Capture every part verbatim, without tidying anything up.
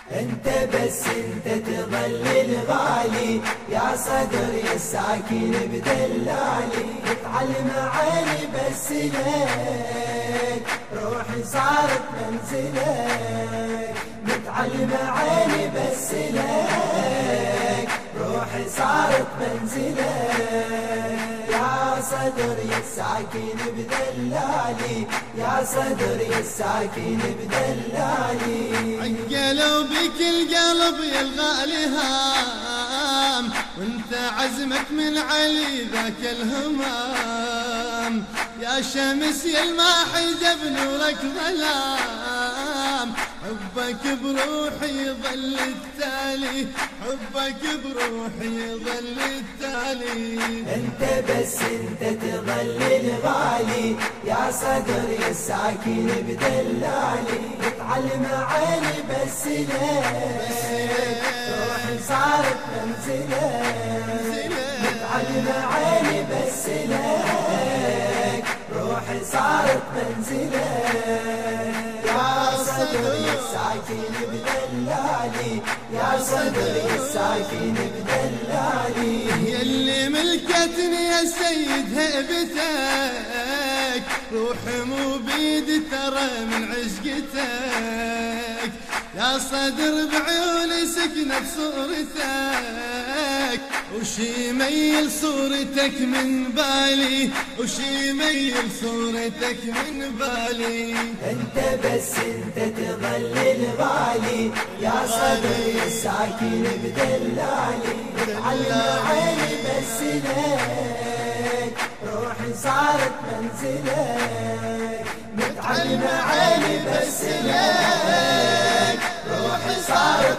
انت بس انت تظل الغالي يا صدري الساكن بدلالي، اتعلم عيني بس لك روحي صارت منزلك، متعلم عيني بس لك روحي صارت منزلك، يا صدري الساكن بدلالي يا صدري الساكن بدلالي. عقلوا بك القلب يا الغالي هام، وانت عزمك من علي ذاك الهمام، يا شمس يا الماحي جاب نورك ظلام، حبك بروحي يظل التالي، حبك بروحي يظل التالي. انت بس انت تظل الغالي يا صدري الساكن بدلالي، اتعلم عيني بس لك روحي صارت منزلك، متعلم عيني بس لك روحي صارت منزلك، يا صدري الساكن بدلالي يا صدري الساكن بدلالي. يلي ملكتني يا سيد هيبتك، روحي مو بيدي ترى من عشقتك، يا صدر بعيوني سكنت صورتك، وشي يميل صورتك من بالي، وشي يميل صورتك من بالي. انت بس انت تظل الغالي يا صدري الساكن بدلالي، اتعلم عيني بس لك روحي صارت منزلك، متعلم عيني بس لك روحي صارت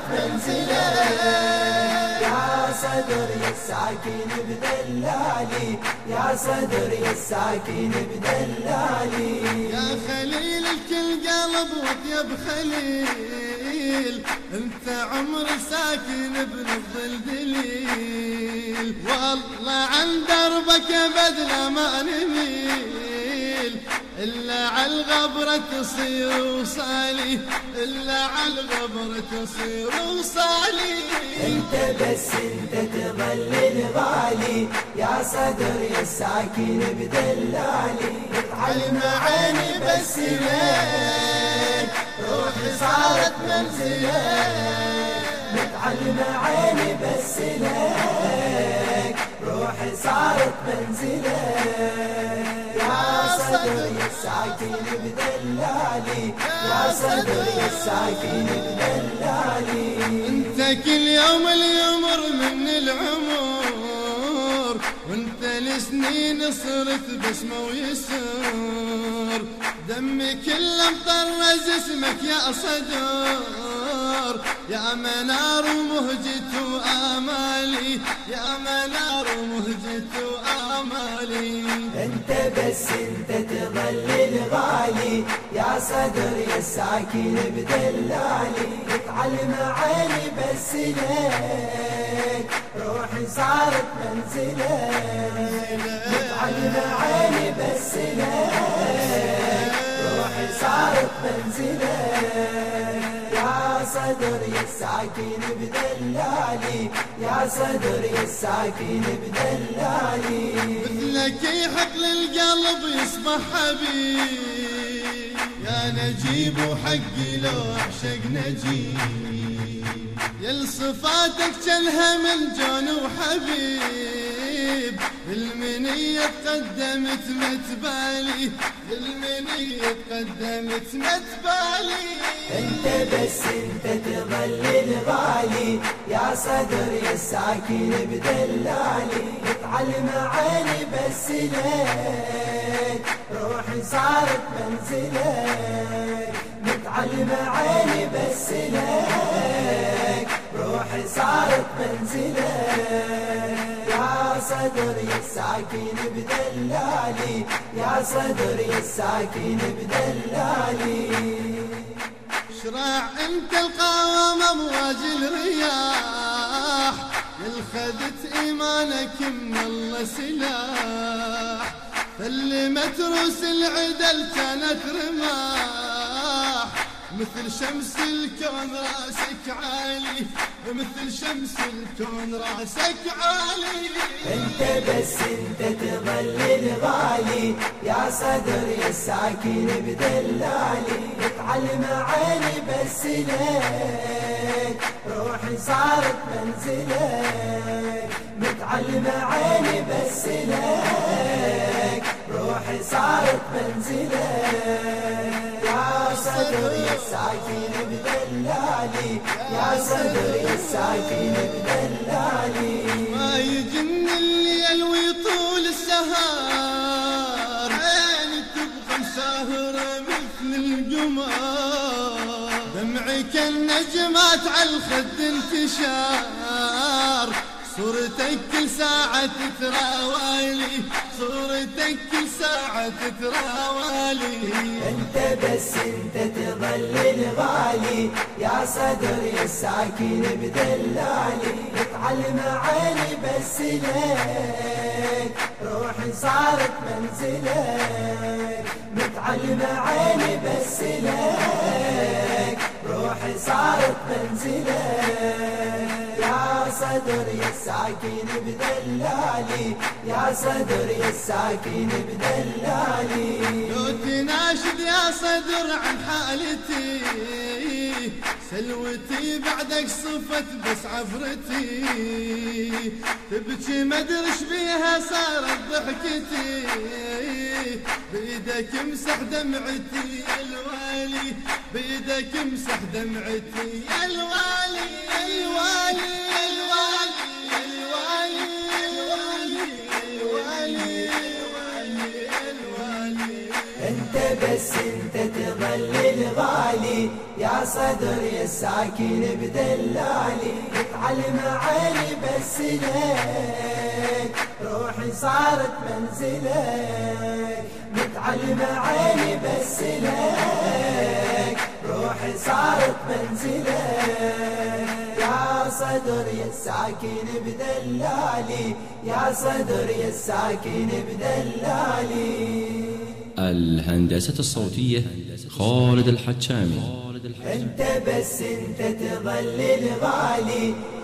منزلك، يا صدري الساكن بدلالي يا صدري الساكن بدلالي. يا خليل الكل قلب وطيب خليل، انت عمر ساكن بنبض دليل، والله عن دربك بدل ما نميل، إلا عالغبرة تصير وصالي، إلا عالغبرة تصير وصالي. انت بس انت تظل الغالي يا صدري الساكن بدلالي، اتعلم عيني بس لك روحي صارت منزلك، متعلم عيني بس لك روحي صارت منزلك، يا صدري الساكن بدلالي يا صدري الساكن بدلالي. انت كل يوم اليمر من العمر، وانت لسنين صرت بسمه ويسر، دمي كله مطرز اسمك يا صدر، يا منار ومهجة وآمالي، يا منار ومهجة وآمالي. انت بس انت تظل الغالي يا صدري الساكن بدلالي، اتعلم عيني بس لك روحي صارت منزلك، متعلم عيني بس لك روحي صارت منزلك، يا صدري الساكن بدلالي يا صدري الساكن بدلالي. مثلك يحق للقلب يصبح حبيب، يا نجيب وحقي لو اعشق نجيب، يا صفاتك جلها من جون وحبيب، المنية تقدمت متبالي، المنية تقدمت متبالي. انت بس انت تظل الغالي يا صدري الساكن بدلالي، اتعلم عيني بس لك روحي صارت منزلك، متعلم عيني بس لك روحي صارت منزلك، يا صدري الساكن بدلالي يا صدري الساكن بدلالي. شراع انت القوام امواج الرياح، يلخذت ايمانك من الله سلاح، فاللي متروس العدل كانت رماح، مثل شمس الكون راسك عالي، مثل شمس الكون راسك عالي. انت بس انت تظل الغالي يا صدر يا الساكن بدلالي، متعلم عيني بس لك روحي صارت منزلك، متعلم عيني بس لك روحي صارت منزلك. يا صدر يا الساكن بدلالي، يا صدر يا الساكن بدلالي. ما يجن الليل ويطول السهر، عيني تبقى مساهرة مثل القمر، دمعك النجمات على الخد انتشار، صورتك كل ساعة تتراوالي، صورتك كل ساعة تتراوالي. انت بس انت تظل الغالي يا صدر يا الساكن بدلالي، متعلم عيني بس لك روحي صارت منزلك، متعلم عيني بس لك روحي صارت منزلك. يا صدر يا الساكن بدلالي، يا صدر يا الساكن بدلالي. لو تناشد يا صدر عن حالتي، سلوتي بعدك صفت بس عفرتي، تبكي مدرش بيها صارت ضحكتي، بيدك امسح دمعتي يا الوالي، بيدك امسح دمعتي يا الوالي، الوالي الوالي الوالي الوالي الوالي. انت بس انت تظل الغالي يا صدر يا الساكن بدلالي، متعلم عيني بس لك روحي صارت منزلك، متعلم عيني بس لك روحي صارت منزلك. يا صدر يا الساكن بدلالي، يا صدر يا الساكن بدلالي. الهندسة الصوتية خالد الحجامي. انت بس انت تظل الغالي